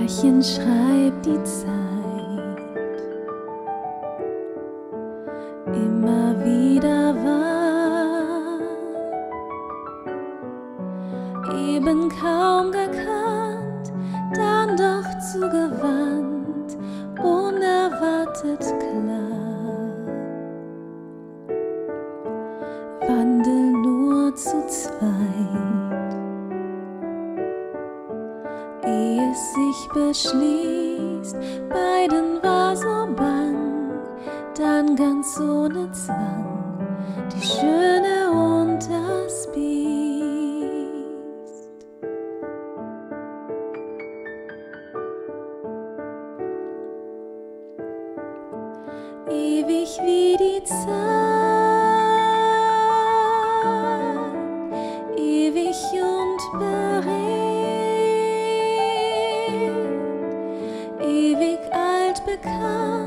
Märchen schreibt die Zeit immer wieder wahr, eben kaum gekannt, dann doch zugewandt, unerwartet klar. Wandel nur zu zweit, ehe es sich beschließt, beiden war so bang, dann ganz ohne Zwang, die Schöne und das Biest. Ewig wie die Zeit, ewig und beredt, ewig alt bekannt,